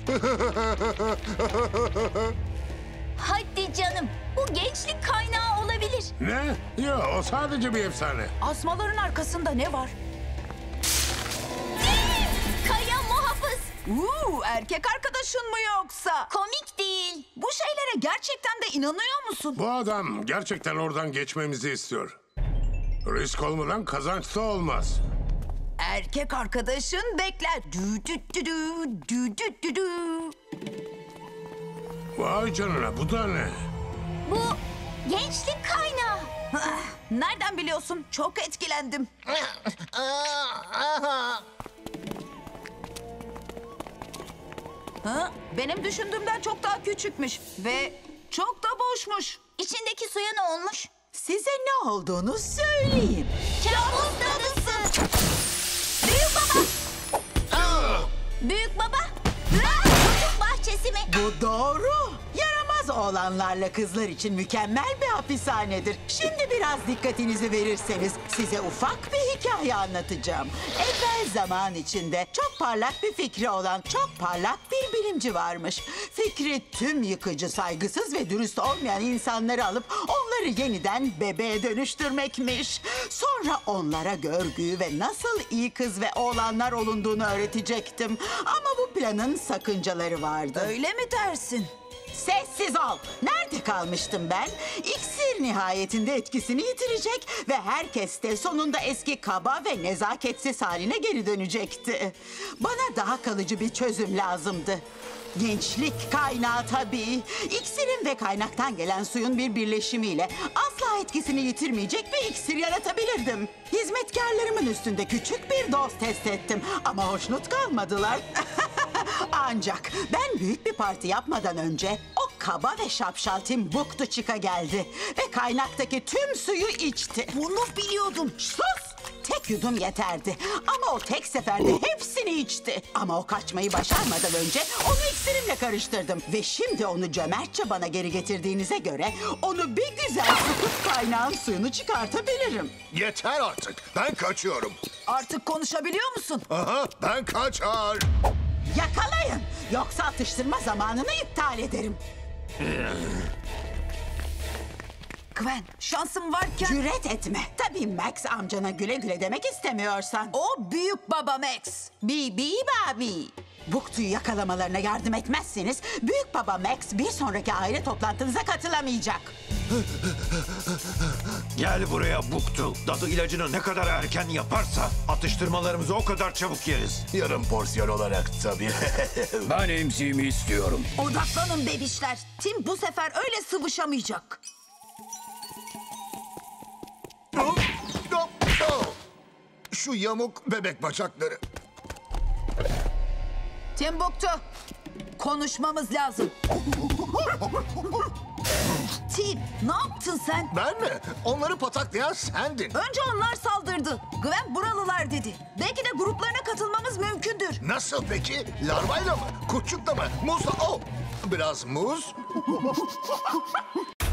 Hadi canım, bu gençlik kaynağı olabilir. Ne? Yok, o sadece bir efsane. Asmaların arkasında ne var? Kaya muhafız. Erkek arkadaşın mı yoksa? Komik değil. Bu şeylere gerçekten de inanıyor musun? Bu adam gerçekten oradan geçmemizi istiyor. Risk olmadan kazanç da olmaz. Erkek arkadaşın bekler. Dü dü dü dü, dü dü dü dü. Vay canına, bu da ne? Bu gençlik kaynağı. Nereden biliyorsun? Çok etkilendim. Benim düşündüğümden çok daha küçükmüş ve çok da boşmuş. İçindeki suya ne olmuş? Size ne olduğunu söyleyeyim. Kabus dadısı. Büyük baba. Büyük baba. Çocuk bahçesi mi? Bu doğru. Yaramaz oğlanlarla kızlar için mükemmel bir hapishanedir. Şimdi biraz dikkatinizi verirseniz size ufak bir hikaye anlatacağım. Evvel zaman içinde çok parlak bir fikri olan çok parlak bir bilimci varmış. Fikri tüm yıkıcı, saygısız ve dürüst olmayan insanları alıp onları yeniden bebeğe dönüştürmekmiş. Sonra onlara görgüyü ve nasıl iyi kız ve oğlanlar olunduğunu öğretecektim. Ama bu planın sakıncaları vardı. Öyle mi dersin? Sessiz ol. Nerede kalmıştım ben? İksir nihayetinde etkisini yitirecek ve herkes de sonunda eski kaba ve nezaketsiz haline geri dönecekti. Bana daha kalıcı bir çözüm lazımdı. Gençlik kaynağı tabii. İksirin ve kaynaktan gelen suyun bir birleşimiyle asla etkisini yitirmeyecek bir iksir yaratabilirdim. Hizmetkarlarımın üstünde küçük bir doz test ettim ama hoşnut kalmadılar. Ancak ben büyük bir parti yapmadan önce o kaba ve şapşal Timbuktu Chica geldi ve kaynaktaki tüm suyu içti. Bunu biliyordum. Sus! Tek yudum yeterdi ama o tek seferde hepsini içti. Ama o kaçmayı başarmadan önce onu iksirimle karıştırdım. Ve şimdi onu cömertçe bana geri getirdiğinize göre onu bir güzel sıkıp kaynağın suyunu çıkartabilirim. Yeter artık. Ben kaçıyorum. Artık konuşabiliyor musun? Aha, ben kaçar. Yakalayın yoksa atıştırma zamanını iptal ederim. Gwen, şansım varken... Cüret etme. Tabii Max amcana güle güle demek istemiyorsan. O büyük baba Max. Bibi babi. Buktu'yu yakalamalarına yardım etmezseniz büyük baba Max bir sonraki aile toplantınıza katılamayacak. Gel buraya Buktu. Dadı ilacını ne kadar erken yaparsa atıştırmalarımızı o kadar çabuk yeriz. Yarım porsiyon olarak tabii. Ben emziğimi istiyorum. Odaklanın bebişler. Tim bu sefer öyle sıvışamayacak. Şu yamuk bebek bacakları. Timbuktu, konuşmamız lazım. Tim, ne yaptın sen? Ben mi? Onları pataklayan sendin. Önce onlar saldırdı. Gwen buralılar dedi. Belki de gruplarına katılmamız mümkündür. Nasıl peki? Larvayla mı? Kurtçukla mı? Muzla? Oh! Biraz muz.